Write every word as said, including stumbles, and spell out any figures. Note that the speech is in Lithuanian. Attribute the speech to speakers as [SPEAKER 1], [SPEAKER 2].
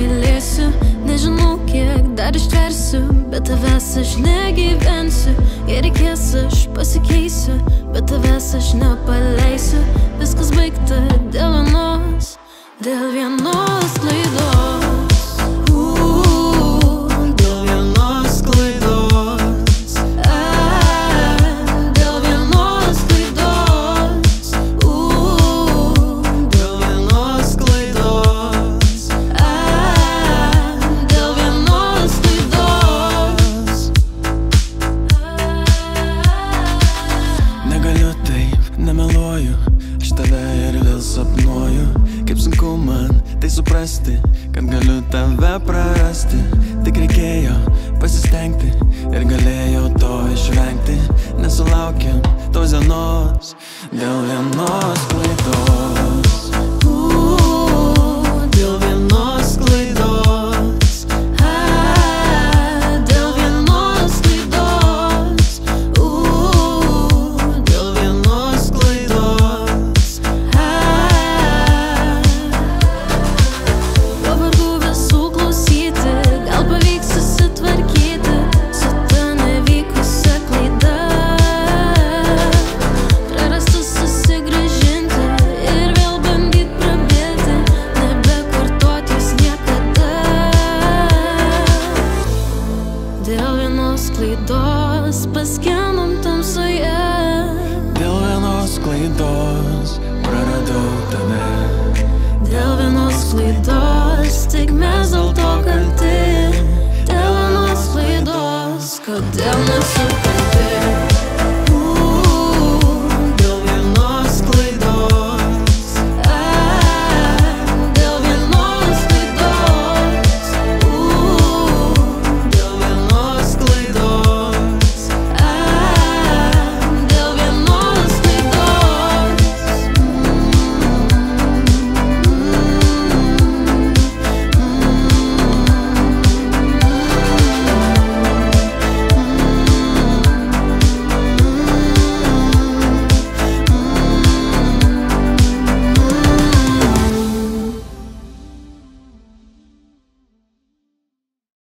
[SPEAKER 1] mylėsiu. Nežinau, kiek dar ištversiu, bet tavęs aš negyvensiu. Jei reikės, aš pasikeisiu, bet tavęs aš nepaleisiu. Viskas baigta dėl vienos, dėl vienos klaidos.
[SPEAKER 2] Nemeluoju, aš tave ir vėl sapnuoju. Kaip sunku man tai suprasti, kad galiu tave prarasti. Tik reikėjo pasistengti ir galėjau to išvengti. Nesulaukėm tos dienos dėl vienos.